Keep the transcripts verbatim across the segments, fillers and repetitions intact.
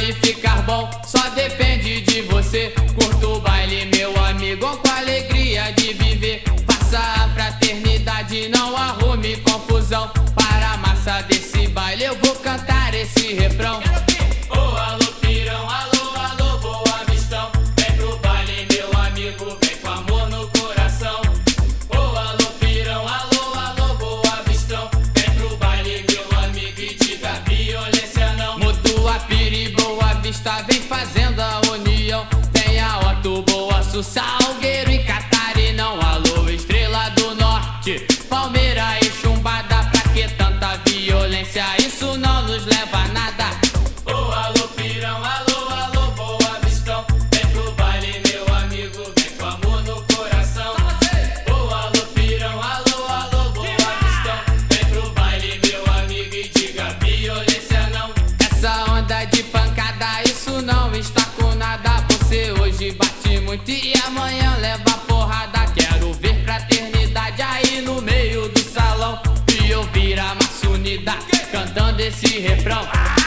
baile ficar bom só depende de você. Curta o baile, meu amigo, com a alegria de viver. Faça a fraternidade, não arrume confusão. Para a massa desse baile eu vou cantar esse refrão. Ô, alô, pirão, alô, alô, boa vistão. Vem pro baile, meu amigo, vem com amor no coração. Ô, alô, pirão, alô, alô, boa vistão. Vem pro baile, meu amigo, e diga violência não. Mutua, Piri, Boa Vista, vem fazendo a união. Tem a Otto, Boaçu, Salgueiro e Catarinão. Alô, Estrela do Norte, Palmeira e Chumbada. Pra que tanta violência? Isso não nos leva a nada. Ô, alô, pirão, alô, alô, boa vistão. Vem pro baile, meu amigo, vem com amor no coração. Ô, alô, pirão, alô, alô, boa vistão. Vem pro baile, meu amigo, e diga violência não. Essa onda de pancada, isso não está com nada. Você hoje bate muito e amanhã leva porrada. Quero ver fraternidade aí no meio do salão e ouvir a massa unida cantando esse refrão.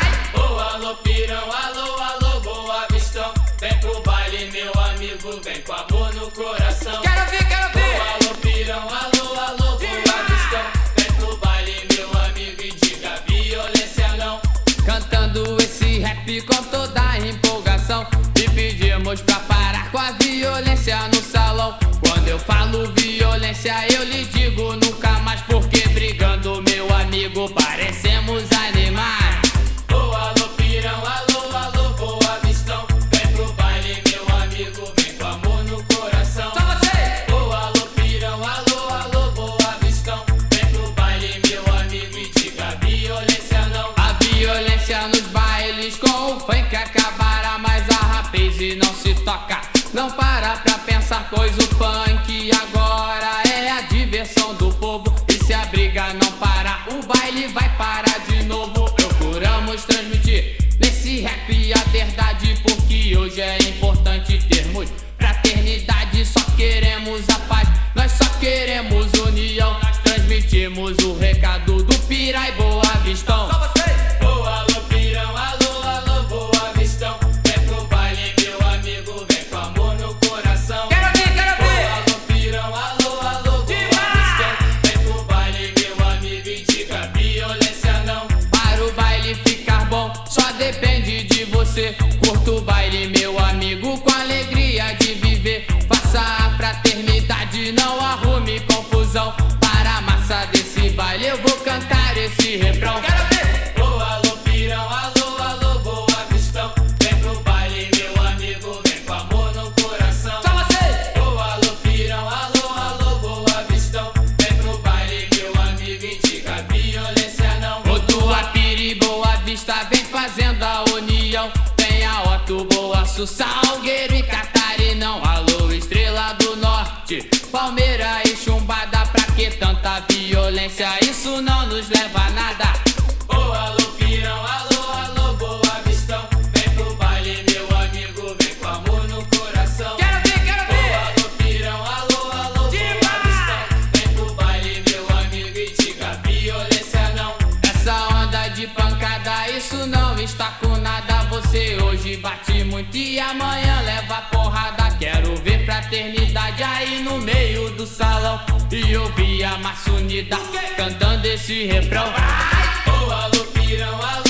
Ô, alô, pirão, alô, alô, boa vistão. Vem pro baile, meu amigo, vem com amor no coração. Quero ver, quero ver. Ô, alô, pirão, alô, alô, boa vistão. Vem pro baile, meu amigo, e diga violência não. Cantando esse rap com toda a empolgação e pedimos pra parar com a violência no salão. Quando eu falo violência eu lhe digo nunca mais, porque brigando, meu amigo, parecemos animais. Ô, alô, pirão, alô, alô, boa vistão. Vem pro baile, meu amigo, vem com amor no coração. Só você! Ô, alô, pirão, alô, alô, boa vistão. Vem pro baile, meu amigo, e diga violência não. A violência nos bailes com o funk acabará, mas a rapaz não se toca. Não para pra pensar, pois o funk agora é a diversão do povo. E se a briga não parar, o baile vai parar de novo. Procuramos transmitir nesse rap a verdade, porque hoje é importante termos fraternidade. Só queremos a paz, nós só queremos união. Nós transmitimos o recado do Pira e Boa Vistão. Só você! Ô, alô, pirão, alô, alô, boa vistão. Vem pro baile, meu amigo, vem com amor no coração. Quero ver, quero ver. Ô, alô, pirão, alô, alô, boa vistão. Vem pro baile, meu amigo, e diga violência não. Para o baile ficar bom só depende de você. Curta o baile, meu amigo, com a alegria de viver. Faça a fraternidade, não arrume confusão. Para a massa desse baile eu vou cantar esse refrão. Quero ver. Ô, alô, pirão, alô, alô, boa vistão. Vem pro baile, meu amigo, vem com amor no coração. Só você! Ô, alô, pirão, alô, alô, boa vistão. Vem pro baile, meu amigo, e diga violência não. Mutua, Piri, Boa Vista, vem fazendo a união. Tem a Otto, Boaçu, Salgueiro e Catarinão. Alô, Estrela do Norte, Palmeira e Chumbada. Pra que tanta violência? Isso não nos leva a nada. Ô, alô, pirão, alô, alô, boa vistão. Vem pro baile, meu amigo, vem com amor no coração. Quero ver, quero ver. Ô, alô, pirão, alô, alô, boa vistão. Vem pro baile, meu amigo, e diga violência não. Essa onda de pancada, isso não está com nada. Você hoje bate muito e amanhã leva porrada. Quero ver fraternidade aí no meio do salão e ouvir a massa unida cantando esse refrão. Ô, alô, pirão, alô.